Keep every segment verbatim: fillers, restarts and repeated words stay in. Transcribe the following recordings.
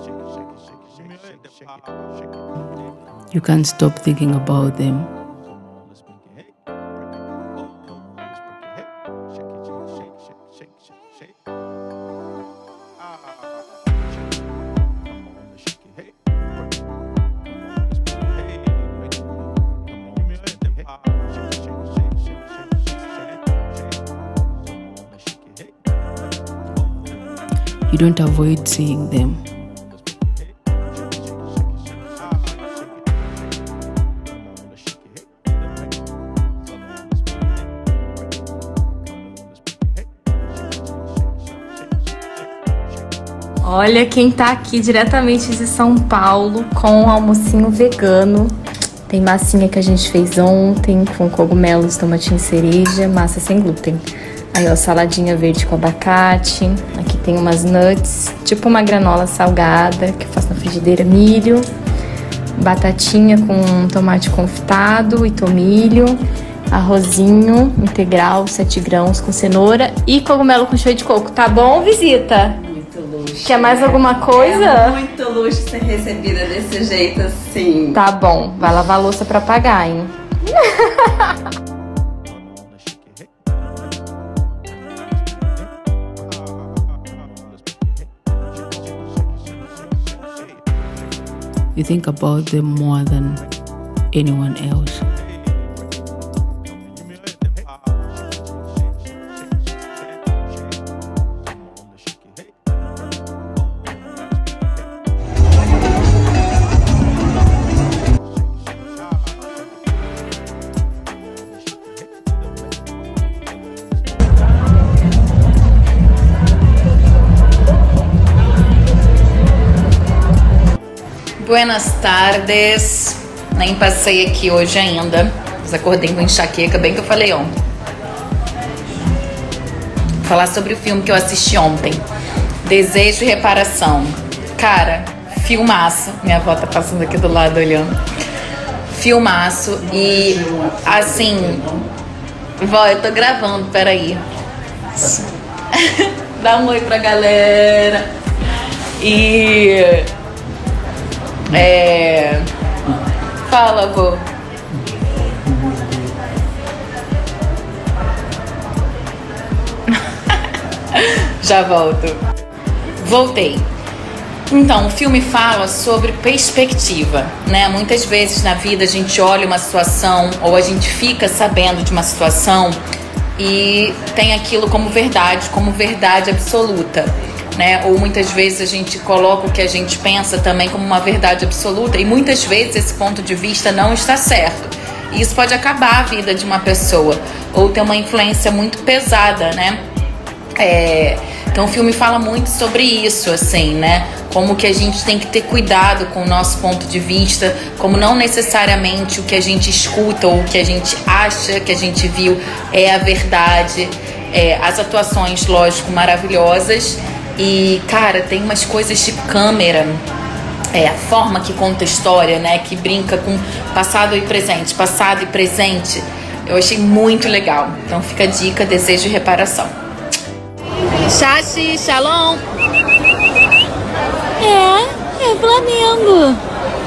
You can't stop thinking about them. You don't avoid seeing them. Olha quem tá aqui diretamente de São Paulo com o almocinho vegano. Tem massinha que a gente fez ontem com cogumelos, tomatinho cereja, massa sem glúten. Aí, ó, saladinha verde com abacate. Aqui tem umas nuts, tipo uma granola salgada que eu faço na frigideira, milho. Batatinha com tomate confitado e tomilho. Arrozinho integral, sete grãos com cenoura e cogumelo com cheio de coco. Tá bom, visita? Muito luxo. Quer mais alguma coisa? É muito luxo ser recebida desse jeito assim. Tá bom, vai lavar a louça pra pagar, hein? You think about them more than anyone else. Buenas tardes. Nem passei aqui hoje ainda, mas acordei com enxaqueca, bem que eu falei ontem. Vou falar sobre o filme que eu assisti ontem, Desejo e Reparação. Cara, filmaço. Minha avó tá passando aqui do lado olhando. Filmaço. E assim, vó, eu tô gravando, peraí. Dá um oi pra galera. E... É... Fala, vô. Já volto. Voltei. Então, o filme fala sobre perspectiva, né? Muitas vezes na vida a gente olha uma situação ou a gente fica sabendo de uma situação e tem aquilo como verdade, como verdade absoluta. Né? Ou muitas vezes a gente coloca o que a gente pensa também como uma verdade absoluta e muitas vezes esse ponto de vista não está certo. E isso pode acabar a vida de uma pessoa ou ter uma influência muito pesada, né? É... Então o filme fala muito sobre isso, assim, né? Como que a gente tem que ter cuidado com o nosso ponto de vista, como não necessariamente o que a gente escuta ou o que a gente acha que a gente viu é a verdade. É... As atuações, lógico, maravilhosas. E, cara, tem umas coisas de câmera, é, a forma que conta a história, né? Que brinca com passado e presente, passado e presente. Eu achei muito legal. Então fica a dica, Desejo e Reparação. Xaxi, Shalom. É, é Flamengo.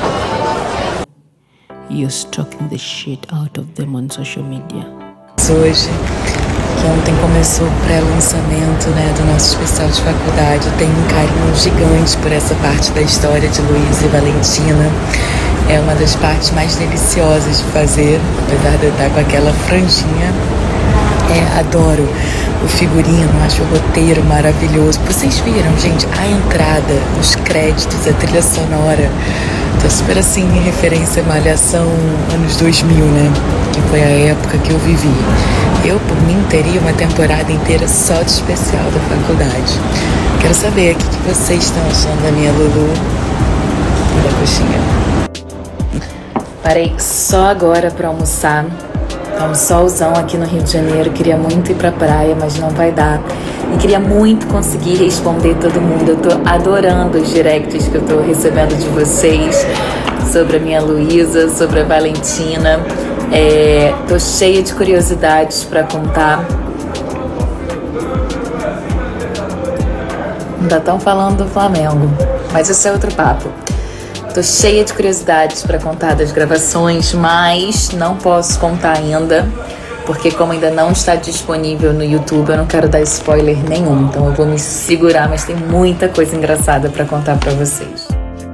You're stalking the shit out of them on social media. Hoje, que ontem começou o pré-lançamento, né, do nosso especial de faculdade, eu tenho um carinho gigante por essa parte da história de Luísa e Valentina. É uma das partes mais deliciosas de fazer, apesar de eu estar com aquela franjinha. É, adoro o figurino, acho o roteiro maravilhoso. Vocês viram, gente, a entrada, os créditos, a trilha sonora. Tô super assim em referência à Malhação anos dois mil, né? Que foi a época que eu vivi. Eu, por mim, teria uma temporada inteira só de especial da faculdade. Quero saber o que, que vocês estão achando da minha Lulu e da coxinha. Parei só agora pra almoçar. Tá um solzão aqui no Rio de Janeiro. Queria muito ir pra praia, mas não vai dar. E queria muito conseguir responder todo mundo. Eu tô adorando os directs que eu tô recebendo de vocês sobre a minha Luísa, sobre a Valentina. É, tô cheia de curiosidades pra contar. Ainda estão falando do Flamengo. Mas esse é outro papo. Tô cheia de curiosidades para contar das gravações, mas não posso contar ainda, porque como ainda não está disponível no YouTube, eu não quero dar spoiler nenhum. Então eu vou me segurar, mas tem muita coisa engraçada para contar para vocês.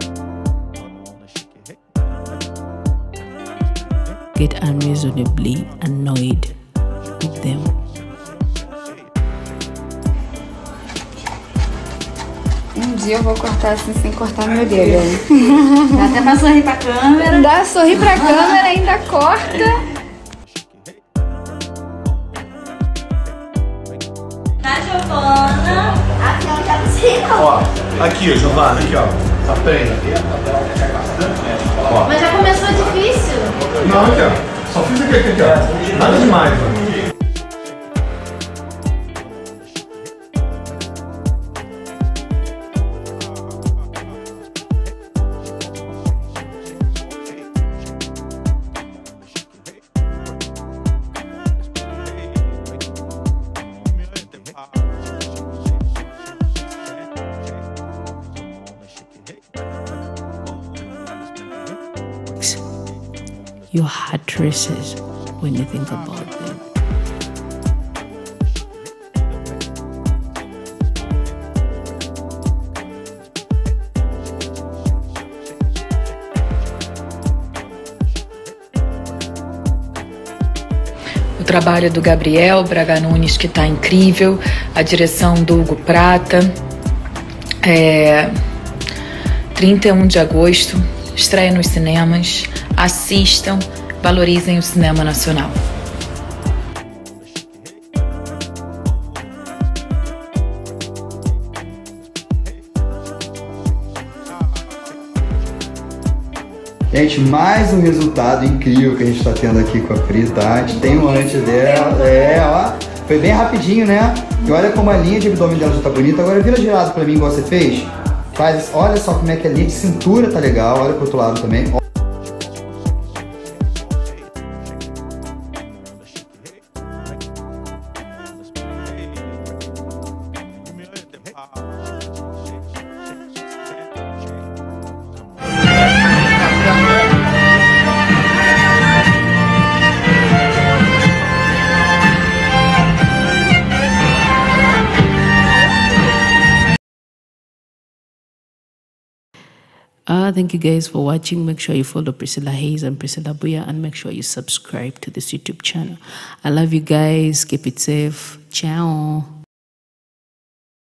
Get unreasonably annoyed with them. Um dia eu vou cortar assim sem cortar meu dedo. Dá até pra sorrir pra câmera. Dá, sorrir pra câmera, ainda corta. Tá, Giovana? Aqui, eu já não sei não. Ó, aqui, ó, Giovana, aqui, ó. Aprenda. Mas já começou difícil. Não, aqui, ó. Só fiz aqui, aqui, aqui, ó. Nada demais, ó. Your heart races when you think about them. O trabalho do Gabriel Braga Nunes, que tá incrível, a direção do Hugo Prata. É... trinta e um de agosto, estreia nos cinemas. Assistam, valorizem o cinema nacional. Gente, mais um resultado incrível que a gente está tendo aqui com a Pri, tá? A gente tem um antes dela, é, ó, foi bem rapidinho, né? E olha como a linha de abdômen dela já tá bonita. Agora vira de lado pra mim, igual você fez. Faz, olha só como é que a linha de cintura tá legal, olha pro outro lado também. Uh, thank you guys for watching. Make sure you follow Priscilla Hayes and Priscilla Buya, and make sure you subscribe to this YouTube channel. I love you guys. Keep it safe. Ciao.